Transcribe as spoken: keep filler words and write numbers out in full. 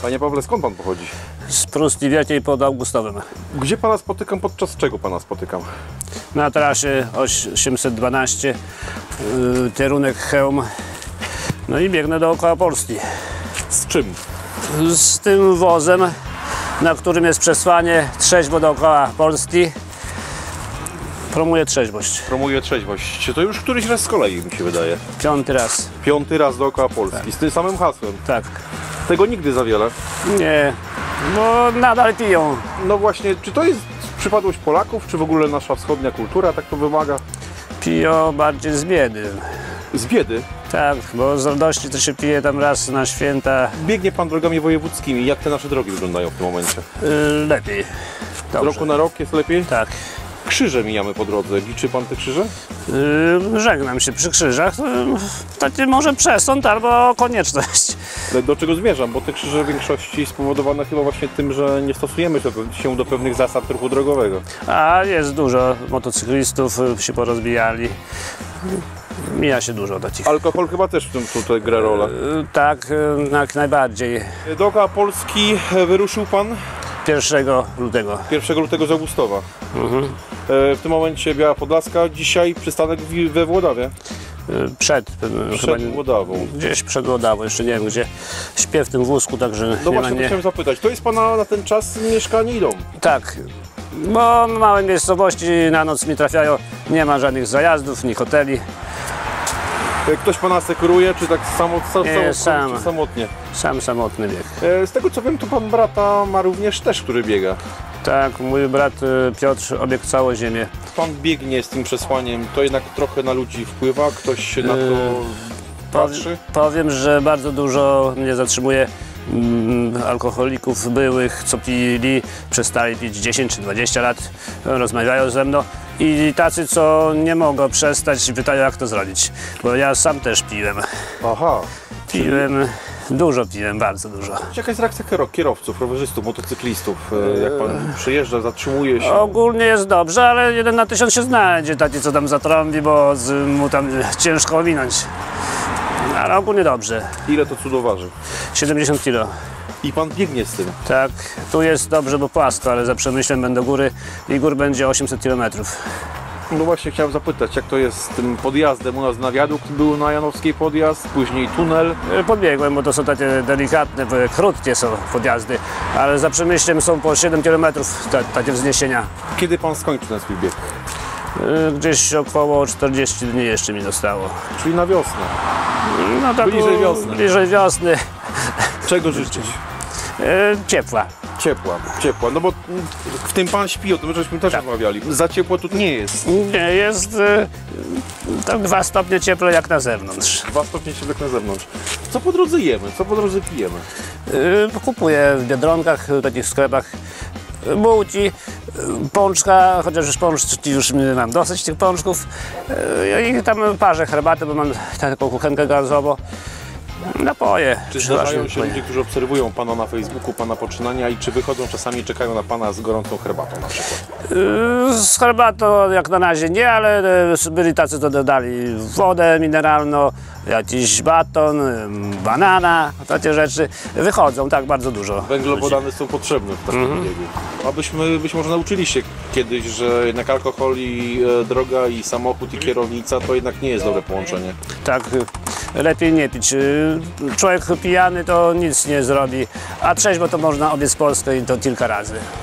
Panie Pawle, skąd pan pochodzi? Z Prustii Wielkiej pod Augustowem. Gdzie pana spotykam, podczas czego pana spotykam? Na trasie osiemset dwanaście, yy, kierunek Chełm. No i biegnę dookoła Polski. Z czym? Z tym wozem, na którym jest przesłanie trzeźwo dookoła Polski. Promuję trzeźwość. Promuję trzeźwość. To już któryś raz z kolei, mi się wydaje. Piąty raz. Piąty raz dookoła Polski, tak. Z tym samym hasłem. Tak. Tego nigdy za wiele. Nie, bo nadal piją. No właśnie, czy to jest przypadłość Polaków, czy w ogóle nasza wschodnia kultura tak to wymaga? Piją bardziej z biedy. Z biedy? Tak, bo z radości to się pije tam raz na święta. Biegnie pan drogami wojewódzkimi. Jak te nasze drogi wyglądają w tym momencie? Yy, lepiej. Z roku na rok jest lepiej? Tak. Krzyże mijamy po drodze. Liczy pan te krzyże? Yy, żegnam się przy krzyżach. Yy, może przesąd albo konieczność. Do czego zmierzam? Bo te krzyże w większości spowodowane chyba właśnie tym, że nie stosujemy się do pewnych zasad ruchu drogowego. A jest dużo motocyklistów, się porozbijali. Mija się dużo takich. Alkohol chyba też w tym tutaj gra rolę. Yy, tak, yy, jak najbardziej. Dookoła Polski wyruszył pan? pierwszego lutego. pierwszego lutego z Augustowa. Mhm. W tym momencie Biała Podlaska, dzisiaj przystanek we Włodawie. Przed, przed chyba, Włodawą. Gdzieś przed Włodawą, jeszcze nie wiem gdzie. Śpię w tym wózku, także no nie właśnie, ma, nie... chciałem zapytać, to jest pana na ten czas mieszkanie i dom? Tak, bo w małej miejscowości na noc mi trafiają, nie ma żadnych zajazdów, ni hoteli. Ktoś pana sekuruje, czy tak samo, sam, nie, sam, sam, czy samotnie? Sam samotny bieg. Z tego co wiem, to pan brata ma również też, który biega. Tak, mój brat Piotr obiegł całą ziemię. Pan biegnie z tym przesłaniem, to jednak trochę na ludzi wpływa, ktoś się na to yy, patrzy? Powiem, że bardzo dużo mnie zatrzymuje mm, alkoholików byłych, co pili, przestali pić dziesięć czy dwadzieścia lat, rozmawiają ze mną. I tacy, co nie mogą przestać, pytają, jak to zrobić, bo ja sam też piłem. Aha. Piłem, dużo piłem, bardzo dużo. Jaka jest reakcja kierowców, rowerzystów, motocyklistów? Jak pan przyjeżdża, zatrzymuje się? Ogólnie jest dobrze, ale jeden na tysiąc się znajdzie taki, co tam zatrąbi, bo z, mu tam ciężko ominąć. Ale ogólnie dobrze. Ile to cudo waży? siedemdziesiąt kilo. I pan biegnie z tym? Tak, tu jest dobrze, bo płasko, ale za Przemyślem będą góry i gór będzie osiemset kilometrów. No właśnie chciałem zapytać, jak to jest z tym podjazdem? U nas na wiadukt był na Janowskiej podjazd, później tunel. Podbiegłem, bo to są takie delikatne, krótkie są podjazdy, ale za Przemyślem są po siedem kilometrów te, takie wzniesienia. Kiedy pan skończy ten swój bieg? Gdzieś około czterdziestu dni jeszcze mi zostało. Czyli na wiosnę? No tak, bliżej wiosny. Bliżej wiosny. Czego życzyć? Ciepła. Ciepła, ciepła, no bo w tym pan śpi, o tym żeśmy też tak rozmawiali. Za ciepło tu nie jest. Nie, jest tak dwa stopnie cieplej jak na zewnątrz. Dwa stopnie cieplej jak na zewnątrz. Co po drodze jemy? Co po drodze pijemy? Yy, kupuję w Biedronkach, w takich sklepach bułki, pączka, chociaż już pączki już mam dosyć tych pączków. Yy, I tam parzę herbatę, bo mam taką kuchenkę gazową. Napoje. Czy zdarzają się ludzie, którzy obserwują pana na Facebooku, pana poczynania i czy wychodzą czasami i czekają na pana z gorącą herbatą na przykład? Yy, z herbatą jak na razie nie, ale byli tacy, co dodali wodę mineralną, jakiś baton, banana, takie rzeczy. Wychodzą tak bardzo dużo. Węglowodany są potrzebne w takim mm-hmm. biegu. Abyśmy być może nauczyli się kiedyś, że jednak alkohol i e, droga i samochód i kierownica to jednak nie jest dobre połączenie. Tak. Lepiej nie pić. Człowiek pijany to nic nie zrobi, a trzeźwo to można obiec Polskę i to kilka razy.